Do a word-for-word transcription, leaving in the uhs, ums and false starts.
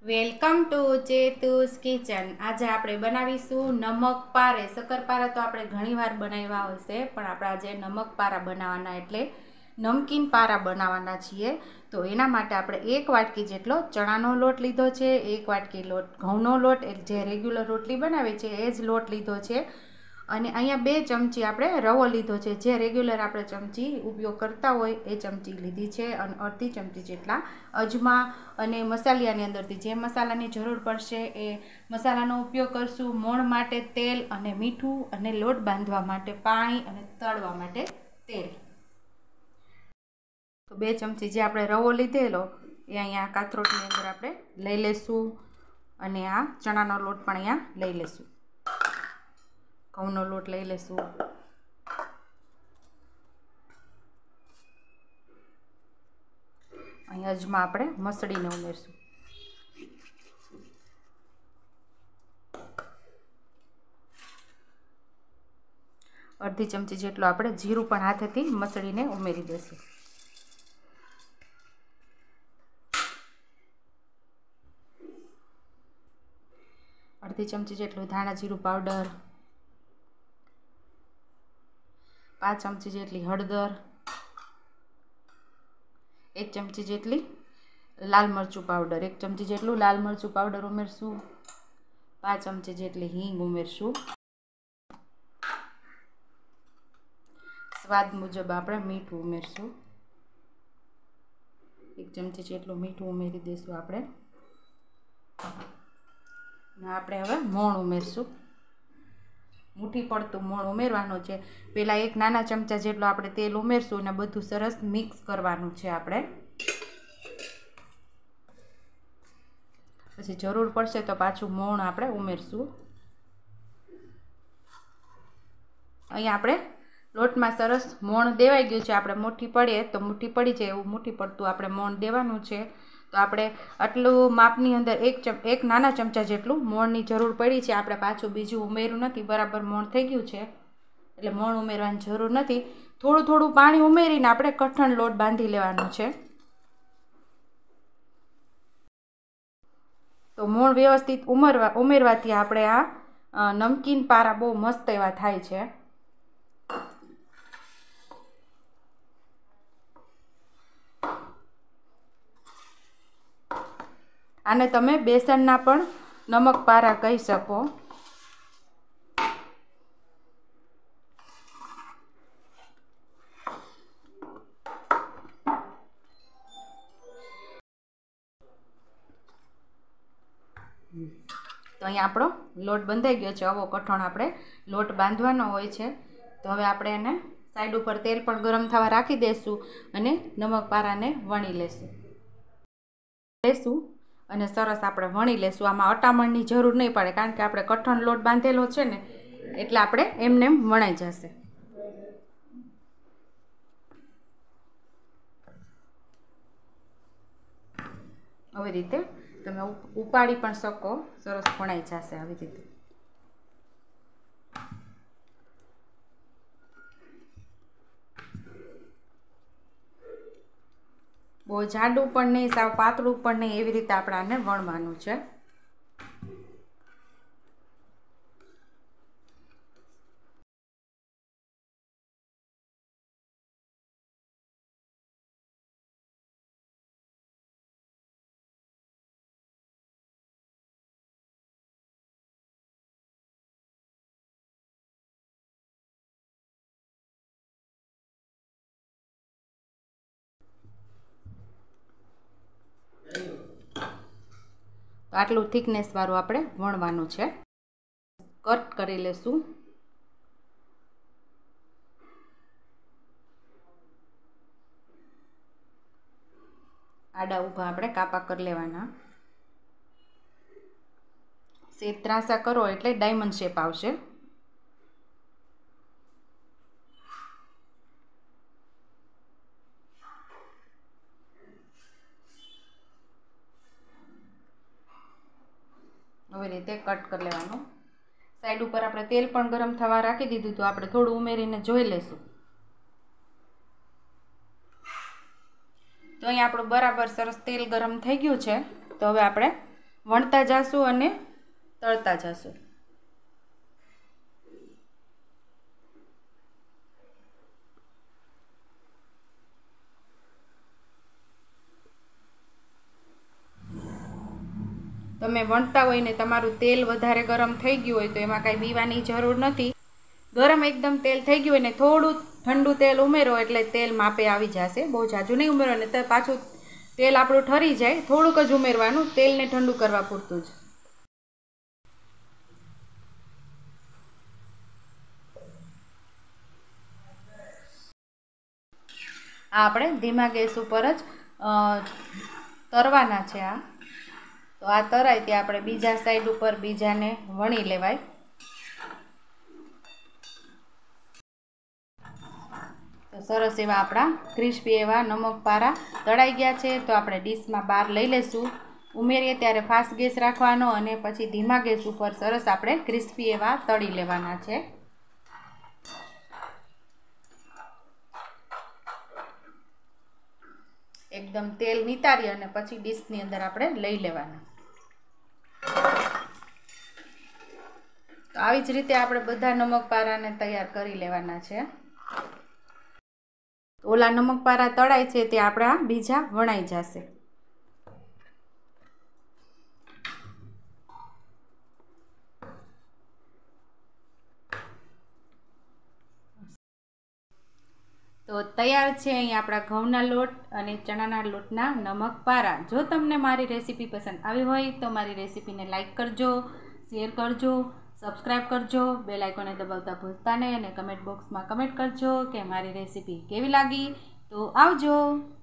Welcome to ચેતુસ kitchen. આજે આપણે બનાવીશું નમક પારે। શક્કરપારા તો આપણે ઘણીવાર બનાવ્યા હશે, પણ આપણે આજે નમક પારા બનાવવાના એટલે નમકીન પારા બનાવવાના છીએ। તો એના માટે આપણે એક વાટકી જેટલો ચણાનો લોટ લીધો છે, એક વાટકી લોટ ઘઉંનો લોટ જે રેગ્યુલર રોટલી બનાવે છે એ જ લોટ લીધો છે, અને અહીંયા બે ચમચી આપણે રવો લીધો છે, જે રેગ્યુલર આપણે ચમચી ઉપયોગ કરતા હોય એ ચમચી લીધી છે, અને અડધી ચમચી જેટલા અજમા અને મસાલિયાની અંદરથી જે મસાલાની જરૂર પડશે એ મસાલાનો ઉપયોગ કરશું। મોણ માટે તેલ અને મીઠું, અને લોટ બાંધવા માટે પાણી, અને તળવા માટે તેલ। તો બે ચમચી જે આપણે રવો લીધેલો એ અહીંયા કાથરોટની અંદર આપણે લઈ લઈશું, અને આ ચણાનો લોટ પણ અહીંયા લઈ લઈશું, ઘઉંનો લોટ લઈ લઈશું, અહીં અજમા આપણે મસળીને ઉમેરશું, અડધી ચમચી જેટલું આપણે જીરું પણ હાથેથી મસળીને ઉમેરી દઈશું, અડધી ચમચી જેટલું ધાણા જીરું પાવડર, પાંચ ચમચી જેટલી હળદર, એક ચમચી જેટલી લાલ મરચું પાવડર, એક ચમચી જેટલું લાલ મરચું પાવડર ઉમેરશું, પાંચ ચમચી જેટલી હિંગ ઉમેરશું, સ્વાદ મુજબ આપણે મીઠું ઉમેરશું, એક ચમચી જેટલું મીઠું ઉમેરી દઈશું આપણે, ને આપણે હવે મોણ ઉમેરશું, મુઠ્ઠી પડતું મોણ ઉમેરવાનું છે। પહેલાં એક નાના ચમચા જેટલું આપણે તેલ ઉમેરશું અને બધું સરસ મિક્સ કરવાનું છે આપણે, પછી જરૂર પડશે તો પાછું મોણ આપણે ઉમેરશું। અહીંયા આપણે લોટમાં સરસ મોણ દેવાઈ ગયું છે, આપણે મુઠ્ઠી પડીએ તો મુઠ્ઠી પડી જાય એવું મુઠ્ઠી પડતું આપણે મોણ દેવાનું છે। તો આપણે આટલું માપની અંદર એક ચમ એક નાના ચમચા જેટલું મોણની જરૂર પડી છે, આપણે પાછું બીજું ઉમેર્યું નથી, બરાબર મોણ થઈ ગયું છે એટલે મોણ ઉમેરવાની જરૂર નથી। થોડું થોડું પાણી ઉમેરીને આપણે કઠણ લોટ બાંધી લેવાનો છે। તો મોણ વ્યવસ્થિત ઉમેરવા ઉમેરવાથી આપણે આ નમકીન પારા બહુ મસ્ત એવા થાય છે। આને તમે બેસનના પણ નમક પારા કહી શકો। તો અહીંયા આપણો લોટ બંધાઈ ગયો છે, આવો કઠણ આપણે લોટ બાંધવાનો હોય છે। તો હવે આપણે એને સાઈડ ઉપર તેલ પણ ગરમ થવા રાખી દઈશું, અને નમક પારાને વણી લેશું લેશું અને સરસ આપણે વણી લેશું। આમાં અટામણની જરૂર નહીં પડે, કારણ કે આપણે કઠણ લોટ બાંધેલો છે ને એટલે આપણે એમને એમ વણાઈ જશે। આવી રીતે તમે ઉપાડી પણ શકો, સરસ વણાઈ જશે આવી રીતે। બહુ જાડું પણ નહીં, સાવ પાતળું પણ નહીં, એવી રીતે આપણે આને વણવાનું છે। આટલું થિકનેસ વાળું આપણે વણવાનું છે, કટ કરી લેશું। આડા ઊભા આપણે કાપા કરી લેવાના, સેજ ત્રાંસા કરો એટલે ડાયમંડ શેપ આવશે। આવી રીતે કટ કરી લેવાનું। સાઈડ ઉપર આપણે તેલ પણ ગરમ થવા રાખી દીધું, તો આપણે થોડું ઉમેરીને જોઈ લઈશું। તો અહીંયા આપણું બરાબર સરસ તેલ ગરમ થઈ ગયું છે। તો હવે આપણે વણતા જાશું અને તળતા જાશું। તમે વણતા હોય ને તમારું તેલ વધારે ગરમ થઈ ગયું હોય તો એમાં કાંઈ બીવાની જરૂર નથી। ગરમ એકદમ તેલ થઈ ગયું હોય ને થોડું ઠંડુ તેલ ઉમેરો એટલે તેલ માપે આવી જશે। બહુ ઝાઝું નહીં ઉમેરો ને તો પાછું તેલ આપણું ઠરી જાય। થોડુંક જ ઉમેરવાનું, તેલને ઠંડુ કરવા પૂરતું જ। આ આપણે ધીમા ગેસ ઉપર જ તરવાના છે। આ તો આ તરાય ત્યાં આપણે બીજા સાઈડ ઉપર બીજાને વણી લેવાય। તો સરસ એવા આપણા ક્રિસ્પી એવા નમક પારા તળાઈ ગયા છે। તો આપણે ડીશમાં બહાર લઈ લઈશું। ઉમેરીએ ત્યારે ફાસ્ટ ગેસ રાખવાનો અને પછી ધીમા ગેસ ઉપર સરસ આપણે ક્રિસ્પી એવા તળી લેવાના છે। એકદમ તેલ નિતારી અને પછી ડીશની અંદર આપણે લઈ લેવાના। તો આવી જ રીતે આપણે બધા નમક પારાને તૈયાર કરી લેવાના છે। ઓલા નમક પારા તળાય છે તે આપણા બીજા વણાઈ જશે। તો તૈયાર છે અહીં આપણા ઘઉંના લોટ અને ચણાના લોટના નમક પારા। જો તમને મારી રેસીપી પસંદ આવી હોય તો મારી રેસીપીને લાઈક કરજો, શેર કરજો, સબસ્ક્રાઈબ કરજો, બેલ આઇકોને દબાવતા ભૂલતા નહીં અને કમેન્ટ બોક્સમાં કમેન્ટ કરજો કે મારી રેસીપી કેવી લાગી। તો આવજો।